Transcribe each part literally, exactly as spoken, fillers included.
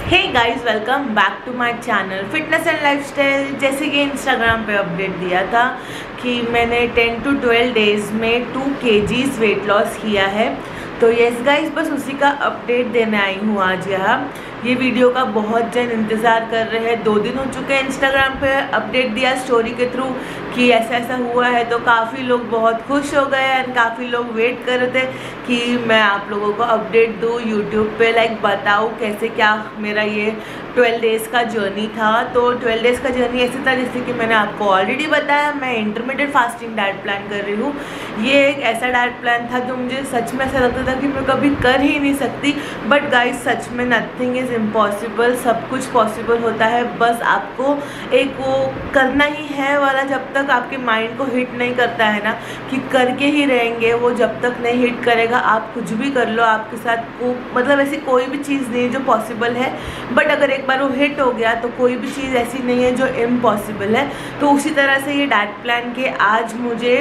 Hey guys, welcome back to my channel fitness and lifestyle. जैसे कि Instagram पे update दिया था कि मैंने टेन टू ट्वेल्व डेज़ में टू केजीज़ वेट लॉस किया है, तो यस गाइस, बस उसी का अपडेट देने आई हूँ आज यहाँ। ये वीडियो का बहुत जन इंतज़ार कर रहे हैं। दो दिन हो चुके हैं इंस्टाग्राम पे अपडेट दिया स्टोरी के थ्रू कि ऐसा ऐसा हुआ है, तो काफ़ी लोग बहुत खुश हो गए एंड काफ़ी लोग वेट कर रहे थे कि मैं आप लोगों को अपडेट दूँ यूट्यूब पे, लाइक बताऊँ कैसे क्या मेरा ये ट्वेल्व डेज़ का जर्नी था। तो ट्वेल्व डेज़ का जर्नी ऐसे था जैसे कि मैंने आपको ऑलरेडी बताया, मैं इंटरमीडिएट फास्टिंग डाइट प्लान कर रही हूँ। ये एक ऐसा डाइट प्लान था जो मुझे सच में ऐसा लगता था कि मैं कभी कर ही नहीं सकती, बट गाइस सच में नथिंग इज़ इम्पॉसिबल। सब कुछ पॉसिबल होता है, बस आपको एक वो करना ही है वाला जब तक आपके माइंड को हिट नहीं करता है ना कि करके ही रहेंगे, वो जब तक नहीं हिट करेगा आप कुछ भी कर लो, आपके साथ को मतलब ऐसी कोई भी चीज़ नहीं है जो पॉसिबल है। बट अगर एक बार वो हिट हो गया तो कोई भी चीज़ ऐसी नहीं है जो इम्पॉसिबल है। तो उसी तरह से ये डाइट प्लान के आज मुझे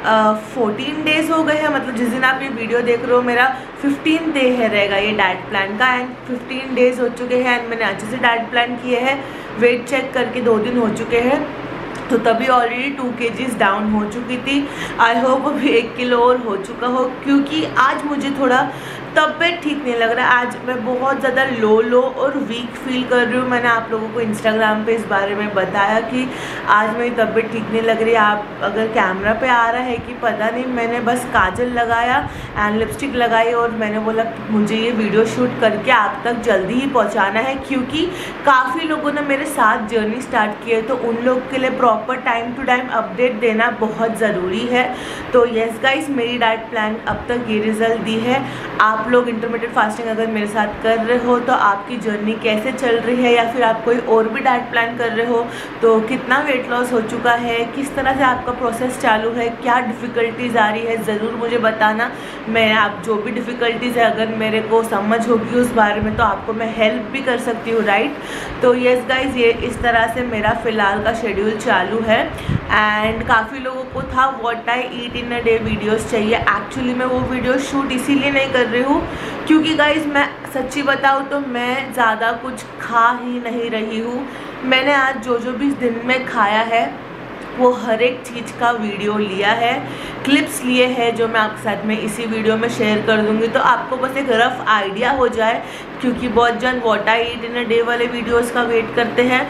फोर्टीन डेज़ हो गए हैं, मतलब जिस दिन आप ये वीडियो देख रहे हो मेरा फिफ्टीन डे है रहेगा ये डाइट प्लान का, एंड फिफ्टीन डेज़ हो चुके हैं एंड मैंने अच्छे से डाइट प्लान किए हैं। वेट चेक करके दो दिन हो चुके हैं, तो तभी ऑलरेडी टू केजीज़ डाउन हो चुकी थी। आई होप अभी एक किलो और हो चुका हो, क्योंकि आज मुझे थोड़ा तबीयत ठीक नहीं लग रहा है। आज मैं बहुत ज़्यादा लो लो और वीक फील कर रही हूँ। मैंने आप लोगों को इंस्टाग्राम पे इस बारे में बताया कि आज मेरी तबीयत ठीक नहीं लग रही। आप अगर कैमरा पे आ रहा है कि पता नहीं, मैंने बस काजल लगाया एंड लिपस्टिक लगाई और मैंने बोला मुझे ये वीडियो शूट करके आप तक जल्दी ही पहुँचाना है, क्योंकि काफ़ी लोगों ने मेरे साथ जर्नी स्टार्ट की है, तो उन लोग के लिए proper time to time update देना बहुत ज़रूरी है। तो येस गाइस, मेरी डाइट प्लान अब तक ये रिज़ल्ट दी है। आप आप लोग इंटरमीडिएट फास्टिंग अगर मेरे साथ कर रहे हो तो आपकी जर्नी कैसे चल रही है, या फिर आप कोई और भी डाइट प्लान कर रहे हो तो कितना वेट लॉस हो चुका है, किस तरह से आपका प्रोसेस चालू है, क्या डिफ़िकल्टीज़ आ रही है, ज़रूर मुझे बताना। मैं आप जो भी डिफ़िकल्टीज़ है अगर मेरे को समझ होगी उस बारे में तो आपको मैं हेल्प भी कर सकती हूँ, राइट। तो येस गाइज, ये इस तरह से मेरा फ़िलहाल का शेड्यूल चालू है। एंड काफ़ी लोगों को था what I eat in a day videos चाहिए। एक्चुअली मैं वो वीडियो शूट इसीलिए नहीं कर रही हूँ क्योंकि गाइज मैं सच्ची बताऊँ तो मैं ज़्यादा कुछ खा ही नहीं रही हूँ। मैंने आज जो जो भी दिन में खाया है वो हर एक चीज़ का वीडियो लिया है, क्लिप्स लिए हैं जो मैं आपके साथ में इसी वीडियो में शेयर कर दूँगी, तो आपको बस एक रफ़ आइडिया हो जाए, क्योंकि बहुत जन what I eat in a day वाले वीडियोस का वेट करते हैं।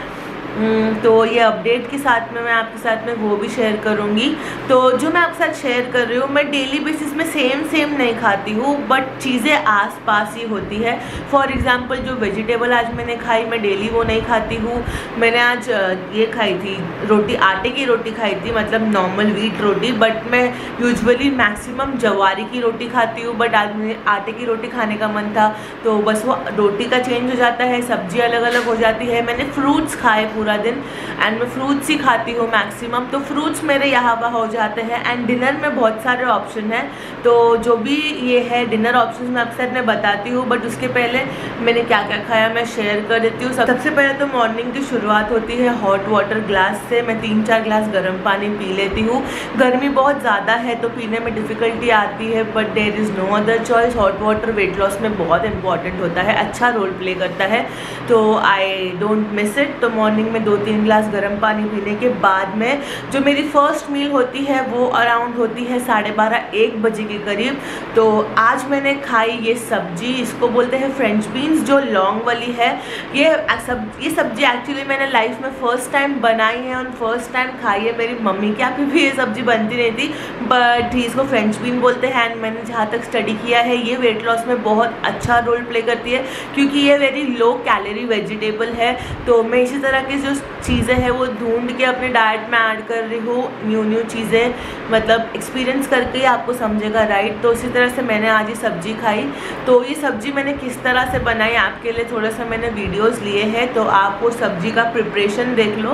तो ये अपडेट के साथ में मैं आपके साथ में वो भी शेयर करूँगी। तो जो मैं आपके साथ शेयर कर रही हूँ, मैं डेली बेसिस में सेम सेम नहीं खाती हूँ, बट चीज़ें आस पास ही होती है। फॉर एग्ज़ाम्पल जो वेजिटेबल आज मैंने खाई, मैं डेली वो नहीं खाती हूँ। मैंने आज ये खाई थी रोटी, आटे की रोटी खाई थी, मतलब नॉर्मल व्हीट रोटी, बट मैं यूजुअली मैक्सिमम जवारी की रोटी खाती हूँ, बट आज मुझे आटे की रोटी खाने का मन था तो बस वो रोटी का चेंज हो जाता है, सब्जी अलग अलग हो जाती है। मैंने फ्रूट्स खाए पूरा दिन एंड मैं फ्रूट्स ही खाती हूँ मैक्सिमम, तो फ्रूट्स मेरे यहाँ वहाँ हो जाते हैं। एंड डिनर में बहुत सारे ऑप्शन हैं, तो जो भी ये है डिनर ऑप्शन मैं आपके साथ में बताती हूँ, बट उसके पहले मैंने क्या क्या खाया मैं शेयर कर देती हूँ। सबसे पहले तो मॉर्निंग की शुरुआत होती है हॉट वाटर ग्लास से। मैं तीन चार ग्लास गर्म पानी पी लेती हूँ। गर्मी बहुत ज़्यादा है तो पीने में डिफ़िकल्टी आती है, but there is no other choice. Hot water weight loss में बहुत इंपॉर्टेंट होता है, अच्छा रोल प्ले करता है, तो आई डोंट मिस इट। तो मॉर्निंग में दो तीन ग्लास गर्म पानी पीने के बाद में जो मेरी फर्स्ट मील होती है वो अराउंड होती है साढ़े बारह एक बजे के करीब। तो आज मैंने खाई ये सब्जी, इसको बोलते हैं फ्रेंच बीन्स, जो लॉन्ग वाली है। ये सब ये सब्जी एक्चुअली मैंने लाइफ में फ़र्स्ट टाइम बनाई है और फर्स्ट टाइम खाई है। मेरी मम्मी के यहाँ पे भी ये सब्जी बनती नहीं थी, बट इसको फ्रेंच बीन बोलते हैं। एंड मैंने जहाँ तक स्टडी किया है ये वेट लॉस में बहुत अच्छा रोल प्ले करती है, क्योंकि ये वेरी लो कैलोरी वेजिटेबल है। तो मैं इसी तरह की जो चीज़ें हैं वो ढूंढ के अपने डाइट में ऐड कर रही हूँ, न्यू न्यू चीज़ें, मतलब एक्सपीरियंस करके ही आपको समझेगा, राइट। तो इसी तरह से मैंने आज ये सब्ज़ी खाई। तो ये सब्ज़ी मैंने किस तरह से बनाई आपके लिए थोड़ा सा मैंने वीडियोस लिए हैं, तो आप वो सब्ज़ी का प्रिपरेशन देख लो।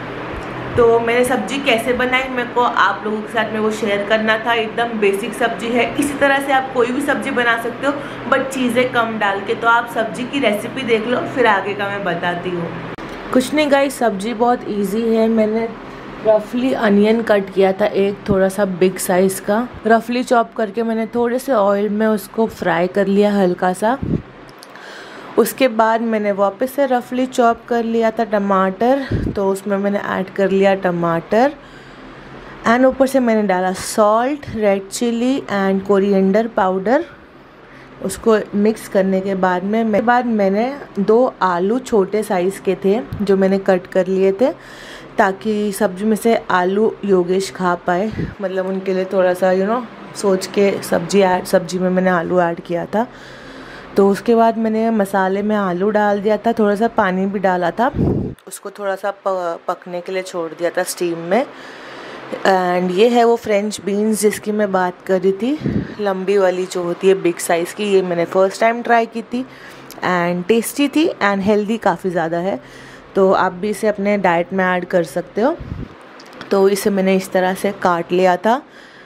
तो मैंने सब्ज़ी कैसे बनाई मेरे को आप लोगों के साथ में वो शेयर करना था। एकदम बेसिक सब्ज़ी है, इसी तरह से आप कोई भी सब्ज़ी बना सकते हो, बट चीज़ें कम डाल के। तो आप सब्ज़ी की रेसिपी देख लो, फिर आगे का मैं बताती हूँ। कुछ नहीं गाइस, सब्ज़ी बहुत इजी है। मैंने रफली अनियन कट किया था, एक थोड़ा सा बिग साइज़ का, रफली चॉप करके मैंने थोड़े से ऑयल में उसको फ्राई कर लिया हल्का सा। उसके बाद मैंने वापस से रफली चॉप कर लिया था टमाटर, तो उसमें मैंने ऐड कर लिया टमाटर एंड ऊपर से मैंने डाला salt, red chilli and coriander powder. उसको मिक्स करने के बाद में मैं बाद मैंने दो आलू छोटे साइज़ के थे जो मैंने कट कर लिए थे, ताकि सब्ज़ी में से आलू योगेश खा पाए, मतलब उनके लिए थोड़ा सा यू नो सोच के सब्ज़ी ऐड सब्ज़ी में मैंने आलू ऐड किया था। तो उसके बाद मैंने मसाले में आलू डाल दिया था, थोड़ा सा पानी भी डाला था, उसको थोड़ा सा पकने के लिए छोड़ दिया था स्टीम में। एंड ये है वो फ्रेंच बीन्स जिसकी मैं बात कर रही थी, लंबी वाली जो होती है बिग साइज़ की। ये मैंने फ़र्स्ट टाइम ट्राई की थी एंड टेस्टी थी एंड हेल्दी काफ़ी ज़्यादा है, तो आप भी इसे अपने डाइट में ऐड कर सकते हो। तो इसे मैंने इस तरह से काट लिया था।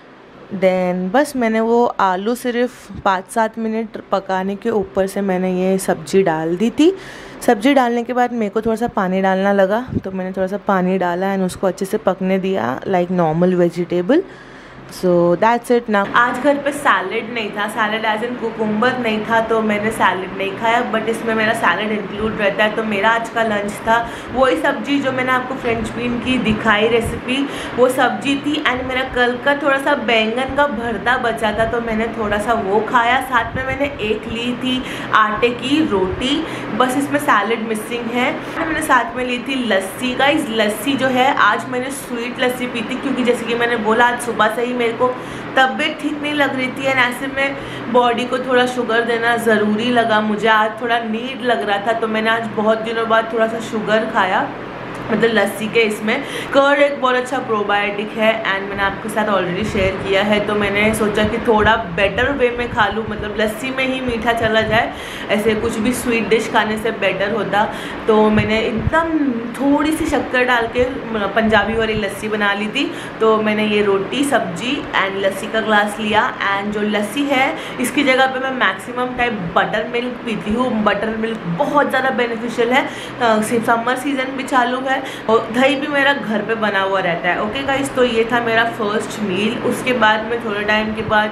देन बस मैंने वो आलू सिर्फ पाँच सात मिनट पकाने के ऊपर से मैंने ये सब्ज़ी डाल दी थी। सब्ज़ी डालने के बाद मेरे को थोड़ा सा पानी डालना लगा, तो मैंने थोड़ा सा पानी डाला एंड उसको अच्छे से पकने दिया like normal vegetable. So that's it ना। आज घर पे सैलड नहीं था, सैलड एज इन कुकुम्बर नहीं था, तो मैंने सैलड नहीं खाया, बट इसमें मेरा सैलड इंक्लूड रहता है। तो मेरा आज का लंच था वही सब्जी जो मैंने आपको फ्रेंच बीन की दिखाई रेसिपी, वो सब्जी थी। एंड मेरा कल का थोड़ा सा बैंगन का भरता बचा था, तो मैंने थोड़ा सा वो खाया। साथ में मैंने एक ली थी आटे की रोटी, बस इसमें सैलड मिसिंग है। मैंने साथ में ली थी लस्सी। गाइस लस्सी जो है आज मैंने स्वीट लस्सी पी थी, क्योंकि जैसे कि मैंने बोला आज सुबह से ही मेरे को तबीयत ठीक नहीं लग रही थी एंड ऐसे में बॉडी को थोड़ा शुगर देना ज़रूरी लगा मुझे। आज थोड़ा नीड लग रहा था, तो मैंने आज बहुत दिनों बाद थोड़ा सा शुगर खाया, मतलब लस्सी के। इसमें कर्ड एक बहुत अच्छा प्रोबायोटिक है एंड मैंने आपके साथ ऑलरेडी शेयर किया है, तो मैंने सोचा कि थोड़ा बेटर वे में खा लूँ, मतलब लस्सी में ही मीठा चला जाए, ऐसे कुछ भी स्वीट डिश खाने से बेटर होता। तो मैंने एकदम थोड़ी सी शक्कर डाल के पंजाबी वाली लस्सी बना ली थी। तो मैंने ये रोटी सब्जी एंड लस्सी का ग्लास लिया एंड जो लस्सी है इसकी जगह पे मैं मैक्सिमम टाइम बटर मिल्क पीती हूँ। बटर मिल्क बहुत ज़्यादा बेनिफिशियल है, समर सीज़न भी चालू है और दही भी मेरा घर पे बना हुआ रहता है। ओके गाइस, तो ये था मेरा फर्स्ट मील। उसके बाद में थोड़े टाइम के बाद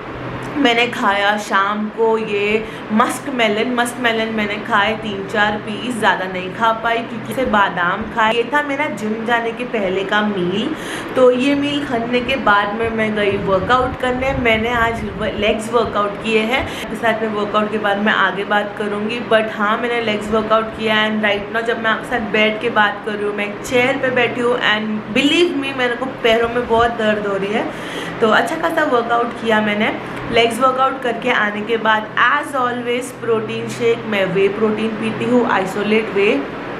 मैंने खाया शाम को ये मस्क मेलन। मस्क मेलन मैंने खाए तीन चार पीस, ज़्यादा नहीं खा पाई क्योंकि से बादाम खाए। ये था मेरा जिम जाने के पहले का मील। तो ये मील खाने के बाद में मैं गई वर्कआउट करने। मैंने आज लेग्स वर्कआउट किए हैं, इसके साथ में वर्कआउट के बाद मैं आगे बात करूँगी, बट हाँ मैंने लेग्स वर्कआउट किया एंड राइट नाउ जब मैं आपके साथ बैठ के बात कर रही हूँ, मैं एक चेयर पर बैठी हूँ एंड बिलीव मी मेरे को पैरों में बहुत दर्द हो रही है। तो अच्छा खासा वर्कआउट किया मैंने। लेग्स वर्कआउट करके आने के बाद एज ऑलवेज प्रोटीन शेक, मैं वे प्रोटीन पीती हूँ, आइसोलेट वे।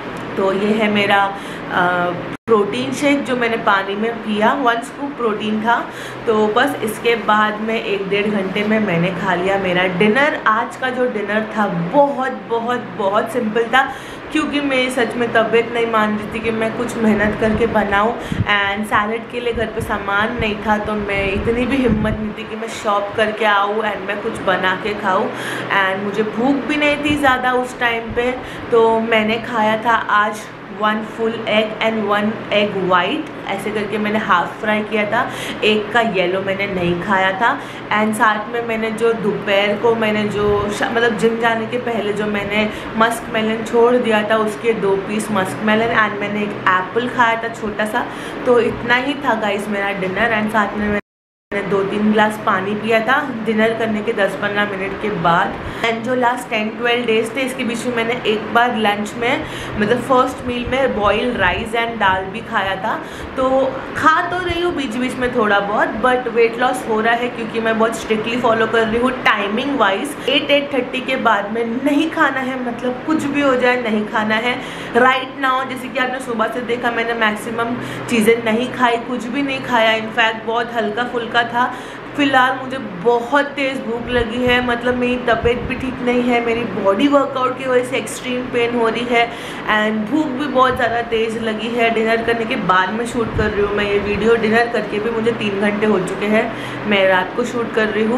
तो ये है मेरा आ, प्रोटीन शेक जो मैंने पानी में पिया, वन स्कूप प्रोटीन था। तो बस इसके बाद में एक डेढ़ घंटे में मैंने खा लिया मेरा डिनर। आज का जो डिनर था बहुत बहुत बहुत सिंपल था, क्योंकि मेरी सच में तबीयत नहीं मान रही थी कि मैं कुछ मेहनत करके बनाऊं एंड सैलड के लिए घर पे सामान नहीं था, तो मैं इतनी भी हिम्मत नहीं थी कि मैं शॉप करके आऊँ एंड मैं कुछ बना के खाऊँ। एंड मुझे भूख भी नहीं थी ज़्यादा उस टाइम पे, तो मैंने खाया था आज one full egg and one egg white, ऐसे करके मैंने हाफ फ्राई किया था। एक का येलो मैंने नहीं खाया था। एंड साथ में मैंने जो दोपहर को मैंने जो मतलब जिम जाने के पहले जो मैंने मस्क मेलन छोड़ दिया था, उसके दो पीस मस्क मेलन एंड मैंने एक एप्पल खाया था छोटा सा। तो इतना ही था गाइस मेरा डिनर। एंड साथ में मैंने दो तीन ग्लास पानी पिया था डिनर करने के दस पंद्रह मिनट के बाद। एंड जो लास्ट टेन ट्वेल्व डेज थे इसके बीच में मैंने एक बार लंच में मतलब फर्स्ट मील में बॉइल्ड राइस एंड दाल भी खाया था। तो खा तो रही हूँ बीच बीच में थोड़ा बहुत, बट वेट लॉस हो रहा है क्योंकि मैं बहुत स्ट्रिक्टली फॉलो कर रही हूँ timing wise. Eight eight thirty के बाद में नहीं खाना है, मतलब कुछ भी हो जाए नहीं खाना है। राइट नाउ जैसे कि आपने सुबह से देखा मैंने मैक्सिमम चीज़ें नहीं खाई, कुछ भी नहीं खाया, इनफैक्ट बहुत हल्का फुल्का था। फ़िलहाल मुझे बहुत तेज़ भूख लगी है, मतलब मेरी तबीयत भी ठीक नहीं है, मेरी बॉडी वर्कआउट की वजह से एक्सट्रीम पेन हो रही है एंड भूख भी बहुत ज़्यादा तेज़ लगी है। डिनर करने के बाद में शूट कर रही हूँ मैं ये वीडियो। डिनर करके भी मुझे तीन घंटे हो चुके हैं, मैं रात को शूट कर रही हूँ।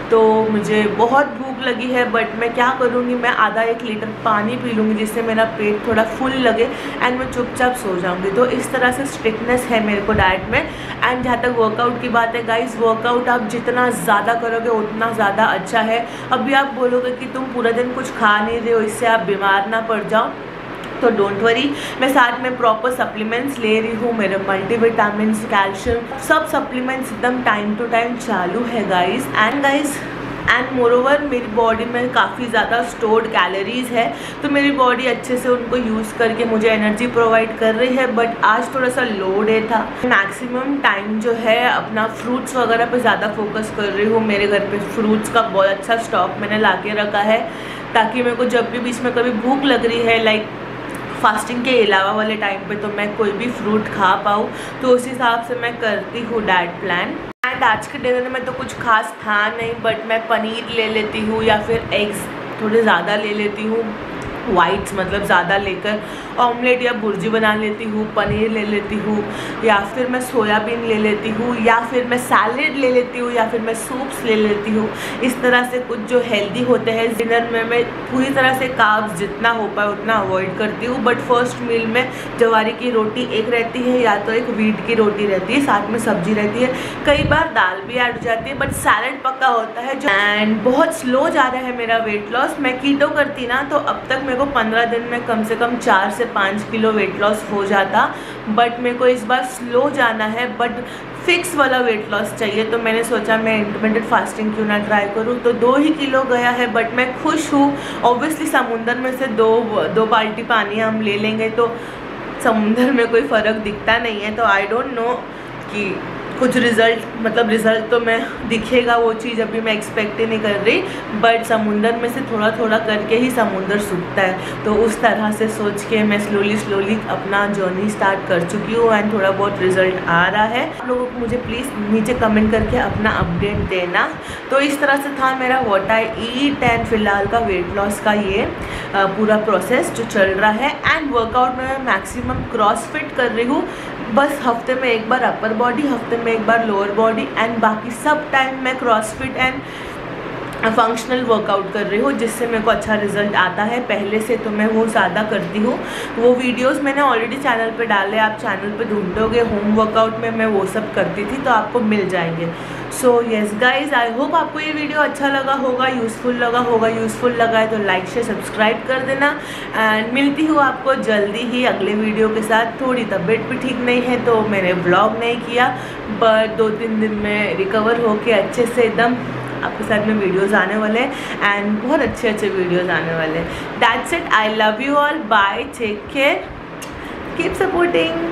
तो मुझे बहुत भूख लगी है, बट मैं क्या करूँगी, मैं आधा एक लीटर पानी पी लूँगी जिससे मेरा पेट थोड़ा फुल लगे एंड मैं चुपचाप सो जाऊँगी। तो इस तरह से स्ट्रिक्टनेस है मेरे को डाइट में। एंड जहाँ तक वर्कआउट की बात है गाइस, वर्कआउट आप जितना ज़्यादा करोगे उतना ज़्यादा अच्छा है। अभी आप बोलोगे कि तुम पूरा दिन कुछ खा नहीं रहे हो, इससे आप बीमार ना पड़ जाओ, तो डोंट वरी, मैं साथ में प्रॉपर सप्लीमेंट्स ले रही हूँ। मेरे मल्टीविटामिन्स, कैल्शियम, सब सप्लीमेंट्स एकदम टाइम टू टाइम चालू है guys. And guys and moreover मेरी बॉडी में काफ़ी ज़्यादा स्टोर्ड कैलोरीज है, तो मेरी बॉडी अच्छे से उनको यूज़ करके मुझे एनर्जी प्रोवाइड कर रही है। बट आज थोड़ा सा लो डे था, मैक्सिमम टाइम जो है अपना फ्रूट्स वगैरह पे ज़्यादा फोकस कर रही हूँ। मेरे घर पे फ्रूट्स का बहुत अच्छा स्टॉक मैंने ला के रखा है, ताकि मेरे को जब भी बीच में कभी भूख लग रही है, लाइक फास्टिंग के अलावा वाले टाइम पे, तो मैं कोई भी फ्रूट खा पाऊँ। तो उस हिसाब से मैं करती हूँ डाइट प्लान। एंड आज के डिनर में तो कुछ खास था नहीं, बट मैं पनीर ले लेती हूँ या फिर एग्स थोड़े ज़्यादा ले लेती हूँ, वाइट्स मतलब ज़्यादा लेकर ऑमलेट या भुर्जी बना लेती हूँ, पनीर ले लेती हूँ, या फिर मैं सोयाबीन ले लेती हूँ, या फिर मैं सैलेड ले लेती हूँ, या फिर मैं सूप्स ले लेती हूँ। इस तरह से कुछ जो हेल्दी होते हैं डिनर में मैं पूरी तरह से कार्ब्स जितना हो पाए उतना अवॉइड करती हूँ। बट फर्स्ट मील में ज्वारी की रोटी एक रहती है या तो एक व्हीट की रोटी रहती है, साथ में सब्जी रहती है, कई बार दाल भी ऐड हो जाती है, बट सैलेड पक्का होता है जो। एंड बहुत स्लो जा रहा है मेरा वेट लॉस। मैं कीटो करती ना तो अब तक मेरे को पंद्रह दिन में कम से कम चार से पाँच किलो वेट लॉस हो जाता, बट मेरे को इस बार स्लो जाना है, बट फिक्स वाला वेट लॉस चाहिए। तो मैंने सोचा मैं इंटरमिटेंट फास्टिंग क्यों ना ट्राई करूँ। तो दो ही किलो गया है, बट मैं खुश हूँ। ऑब्वियसली समुंदर में से दो दो बाल्टी पानी हम ले लेंगे तो समुंदर में कोई फ़र्क दिखता नहीं है। तो आई डोंट नो कि कुछ रिज़ल्ट मतलब रिज़ल्ट तो मैं दिखेगा, वो चीज़ अभी मैं एक्सपेक्ट ही नहीं कर रही, बट समुंदर में से थोड़ा थोड़ा करके ही समुंदर सूखता है। तो उस तरह से सोच के मैं स्लोली स्लोली अपना जर्नी स्टार्ट कर चुकी हूँ एंड थोड़ा बहुत रिज़ल्ट आ रहा है। आप लोगों को मुझे प्लीज़ नीचे कमेंट करके अपना अपडेट देना। तो इस तरह से था मेरा व्हाट आई ईट एंड फिलहाल का वेट लॉस का ये पूरा प्रोसेस जो चल रहा है। एंड वर्कआउट में मैं मैक्सिमम क्रॉसफिट कर रही हूँ, बस हफ्ते में एक बार अपर बॉडी, हफ्ते में एक बार लोअर बॉडी, एंड बाकी सब टाइम मैं क्रॉसफिट एंड फंक्शनल वर्कआउट कर रही हूँ, जिससे मेरे को अच्छा रिजल्ट आता है। पहले से तो मैं वो ज़्यादा करती हूँ, वो वीडियोस मैंने ऑलरेडी चैनल पे डाले, आप चैनल पे ढूंढोगे होम वर्कआउट में मैं वो सब करती थी, तो आपको मिल जाएंगे। So yes guys, I hope आपको ये वीडियो अच्छा लगा होगा, यूज़फुल लगा होगा। यूज़फुल लगा है तो लाइक शेयर सब्सक्राइब कर देना। एंड मिलती हूँ आपको जल्दी ही अगले वीडियो के साथ। थोड़ी तबीयत भी ठीक नहीं है तो मैंने ब्लॉग नहीं किया, बट दो तीन दिन में रिकवर होके अच्छे से एकदम आपके साथ में वीडियोस आने वाले हैं एंड बहुत अच्छे अच्छे वीडियोस आने वाले हैं। That's it, I love you all, bye, take care, keep supporting.